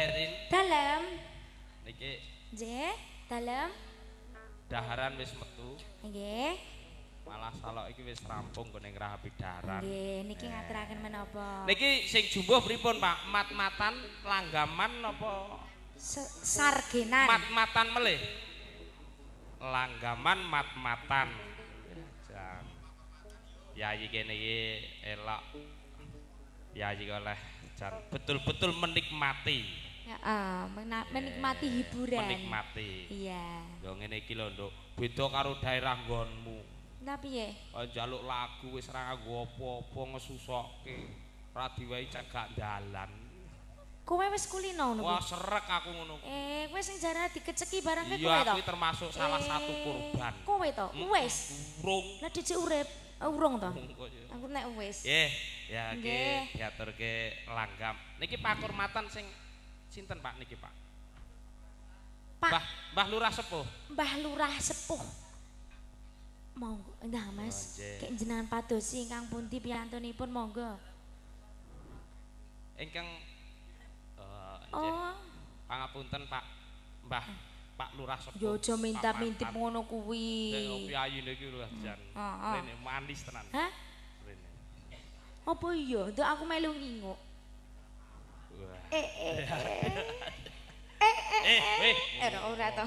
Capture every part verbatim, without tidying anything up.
Rin. Dalem. Niki. Nggih, dalem. Daharan wis metu. Nggih. Malah salok iki wis rampung kene ngrahapi daharan. Nggih, niki ngaturaken menapa? Niki sing jumbuh pripun, Pak? Mat-matan, langgaman napa? Sargenan. Mat-matan melih. Langgaman mat-matan. Jan. Yayi kene iki elok. Yayi oleh jan betul-betul menikmati. Heeh, menikmati hiburan. Menikmati. Iya. Yo ngene iki lho, Nduk. Beda karo daerah nggonmu. Lah piye? Kaya njaluk lagu wis ora nganggo apa-apa ngesusokke. Ora diwai cagak dalan. Kowe wis kulino ngono. Wah, serek aku ngono. Eh, kowe sing jarane dikeceki barang kowe to? Iya, aku termasuk salah satu korban. Kowe to? Wis. Urung. Lah dicik urip. Urung to? Aku nek wis. Nggih, ya iki diaturke langgam. Niki pakurmatan sing sinten Pak niki Pak? Pak Mbah, Mbah Lurah Sepuh. Mbah Lurah Sepuh. Monggo, ndah Mas. Kek jenengan padosi ingkang pundi piyantunipun monggo. Ingkang Oh. Pangapunten Pak Mbah Pak Lurah Sepuh. Yo aja mintap-mintip ngono kuwi. Nek ngopi ayu niki lho jan. Rene manis tenan. Hah? Rene. Apa iya? Nduk aku melu nginguk. Eh eh. Eh eh. Eh ora ora to.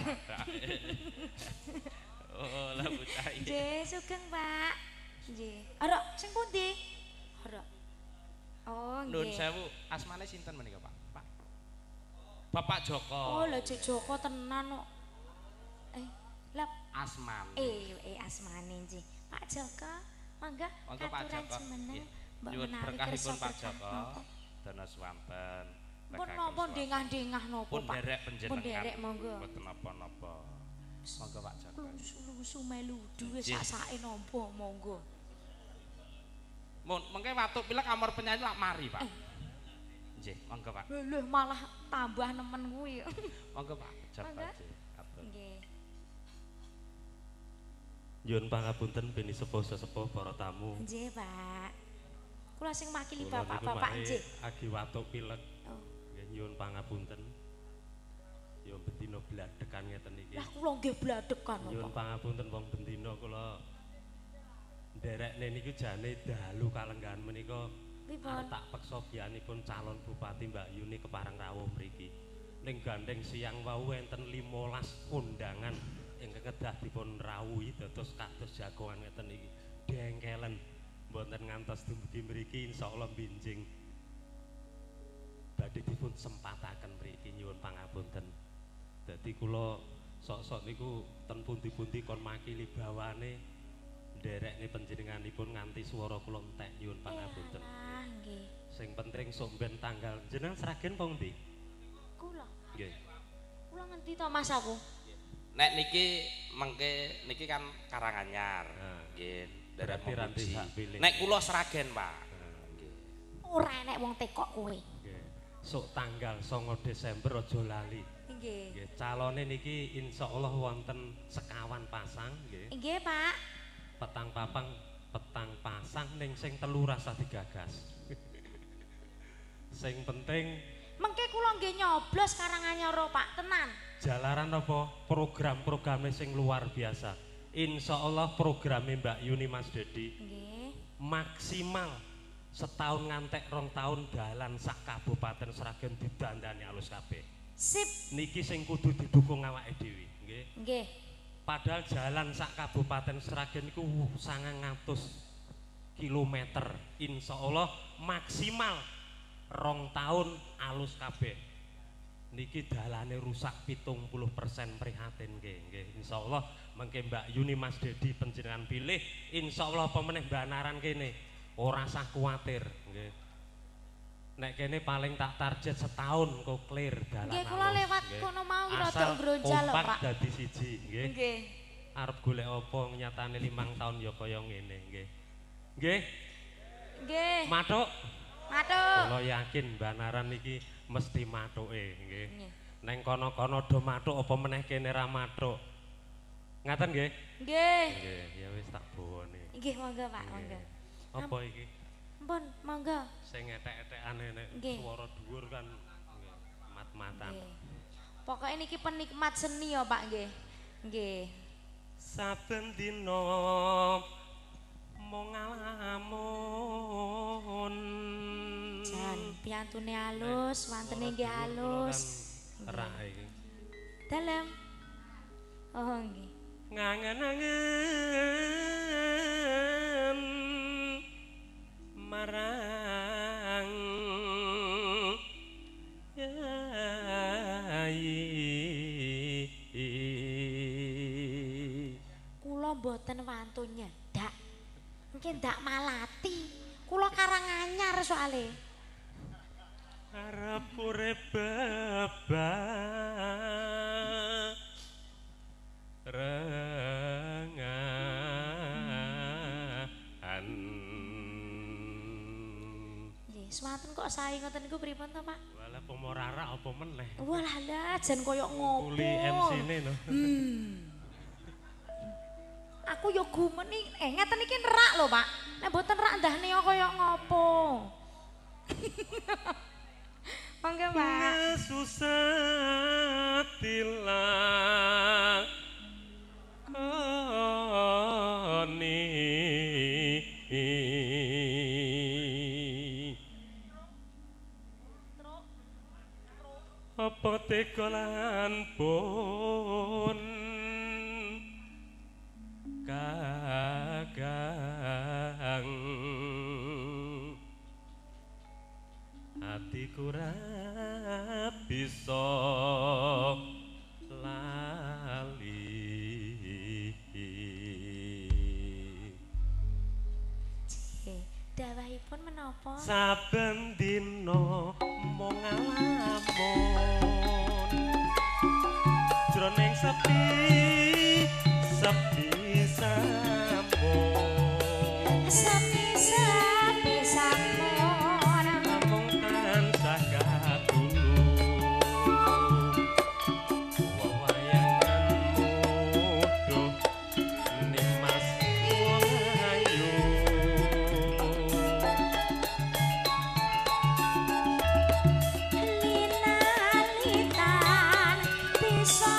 Oh, lah bocah iki. Nggih, sugeng Pak. Nggih. Ora sing pundi? Ora. Oh, nggih. Nuwun sewu, asmane sinten menika, Pak? Pak. Bapak Joko. Oh, lha Cik Joko tenan kok. Eh, lah asmane. Eh, eh asmane nggih. Pak Joko, mangga katuran jumeneng. Nyuwun berkahipun Pak Joko. Dana swanten. Pun napa dengah-dengah napa, Pak? Pun derek panjenengan. Pun derek monggo. Mboten napa-napa. Monggo Pak Joko. Lusu melu duwe sak-sake napa monggo. Mun mengke watuk pilek kamar penyanyi lak mari, Pak. Nggih, monggo Pak. Lho malah tambah nemen kuwi. Monggo Pak Joko nggih. Nggih. Nyuwun pangapunten beni sepuh-sepuh para tamu. Nggih, Pak. Kula sing makili bapak-bapak nggih. Agi watuk pilek. Oh. Nggih nyuwun pangapunten. Ya bendina bladekan ngeten iki. Lah kula nggih bladekan apa? Nyuwun pangapunten wong bendina kula nderekne niku jane dalu kalenggahan menika. Pripun? Tak peksa biyanipun calon Bupati Mbak Yuni Keparang Rawuh mriki. Ning gandeng siang wau enten limolas undangan ingkang kedah dipun rawuhi dados kados jagongan ngeten iki. Dengkelen mboten ngantos dumugi mriki insyaallah binjing badhe dipun sempataken mriki nyuwun pangapunten. Dadi kula sok-sok niku ten pundi-pundi kon makili bawane nderekne panjenenganipun nganti swara kula entek nyuwun pangapunten. Ah, nggih. Sing penting sok ben tanggal jenengan Sragen pong ndi? Kula. Nggih. Kula ngendi to Mas aku? Nek niki mengke niki kan Karanganyar. Nggih, daerah Momuji. Nek kula Sragen, Pak. Nggih. Ora enek wong tekok kowe. Nggih. Sok tanggal songo Desember aja lali. Nggih. Nggih, calone niki insyaallah wonten sekawan pasang nggih. Nggih, Pak. Petang papang petang pasang ning sing telu rasa digagas. Sing penting mengke kula nggih nyoblos Karanganyar Pak, tenan. Jalaran apa program-programnya sing luar biasa. Insyaallah programnya Mbak Yuni Mas Dedi nggih maksimal setahun ngantek rong tahun dalan sak Kabupaten Sragen didandani alus kabeh. Sip. Niki sing kudu didukung awake dhewe, nggih. Nggih. Padahal jalan sak Kabupaten Sragen niku sangang atus kilometer. Insyaallah maksimal rong tahun alus kabeh. Niki dalane rusak pitung puluh persen prihatin nggih nggih insyaallah mengke Mbak Yuni Mas Dedi panjenengan pilih insyaallah apa meneh banaran kene ora usah kuwatir nggih nek kene paling tak target setahun kok clear dalan nggih kula lewat kono mau rada ngronjal lho Pak dadi siji nggih nggih arep golek apa nyatane limang tahun ya kaya ngene nggih nggih nggih matuk matuk kula yakin banaran iki mesti mathuke nggih. Neng kono-kono do mathuk apa meneh kene ra mathuk. Ngaten nggih? Nggih. Nggih, ya wis tak bawone. Nggih, monggo Pak, monggo. Apa iki? Ampun, monggo. Sing etek-etekane nek swara dhuwur kan nggih, mat-matan. Pokoknya niki penikmat seni ya Pak nggih. Nggih. Saben dina mung ngalamun. Jan piantune halus, wantene nggih halus. Rak iki. Dalem. Oh nggih. Ngangen-angen marang kula mboten wantun nyedak. Mungkin ndak malati. Kula Karanganyar soalé. Arep urip bebas rengan. Nggih, swanten kok sae ngoten niku pripun to, Pak? Walah pemorara apa meneh. Walah lah jan koyo ngopo. Kuli M C-ne no. Hmm. Aku yo gumen nih, eh ngeten iki nerak lho, Pak. Nek mboten rak ndahne koyo ngopo. Monggo, Pak. Susah tilang koni apa tekolan pun gagang hatiku ra bisa lali. Dawahipun menapa? Saben dina mung ngalamun jroning sepi sepi sampun sepi sepi sampun namung tansah katulu wawayangan muduh nimas wong ayu lila-litan bisa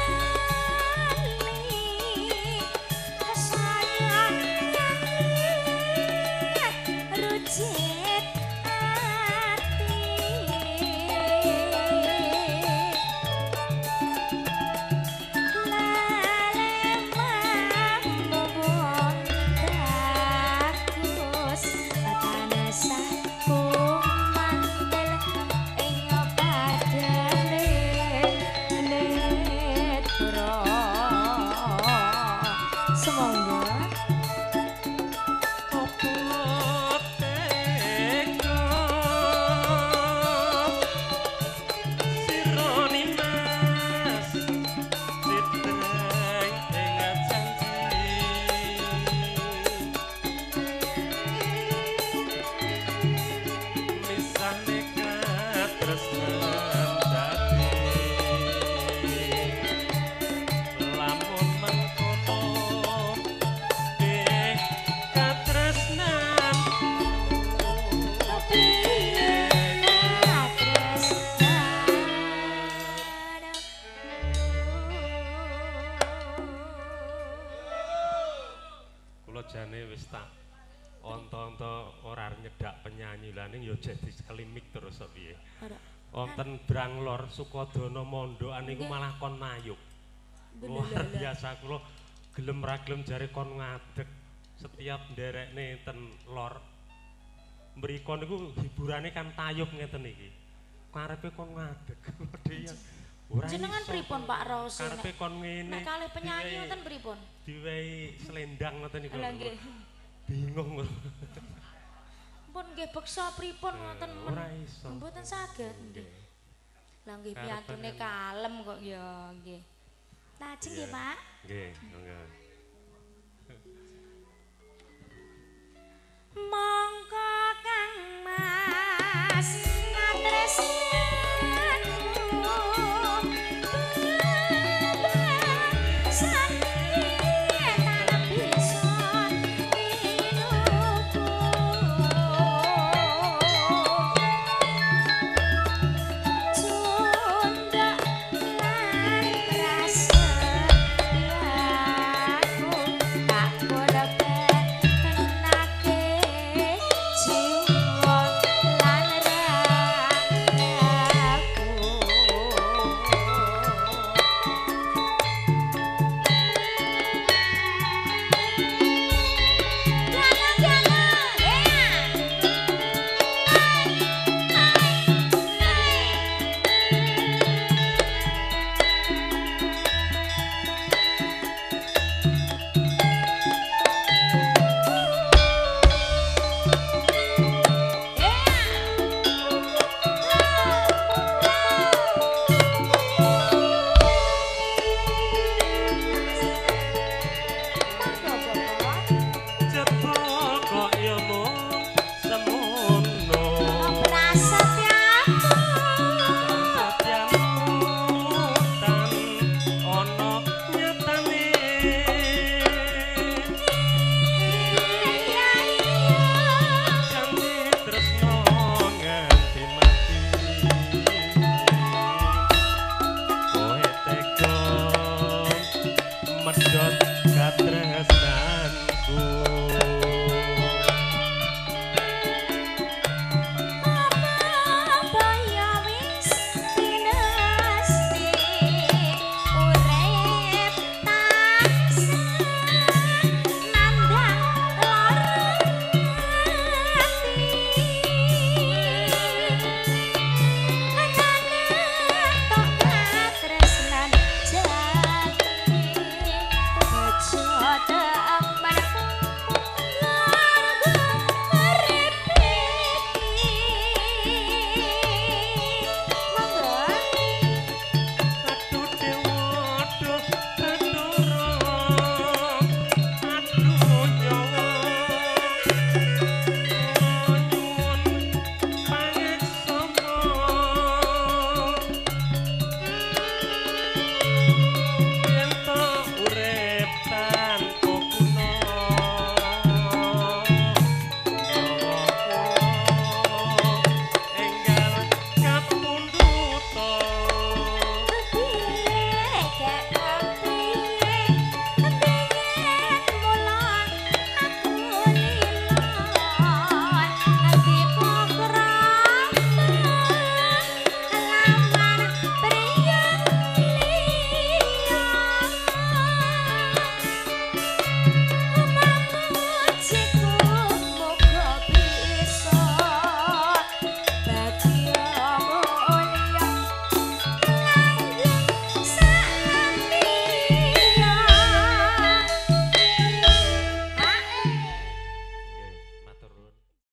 jane wis tak onto-onto ora nyedak penyanyi lah ning ya jadi kelimik terus kok piye. Wonten Branglor Sukodana Mondokan niku malah kon mayuk. Luar biasa kula gelem ra gelem jare kon ngadeg setiap nderekne ten lor. Mriko niku hiburane kan tayub ngeten iki. Karepe kon ngadeg. Jenengan pripun Pak Raus? Karepe kon ngene. Nek kalih penyanyi ngoten pripun? Diwehi selendang ngoten niku. Lha nggih. Bingung. Pun nggih beksa pripun ngoten men. Ora iso. Mboten saged nggih. Lah nggih piyantune kalem kok ya nggih. Lajeng nggih Pak. Nggih, monggo. Mangka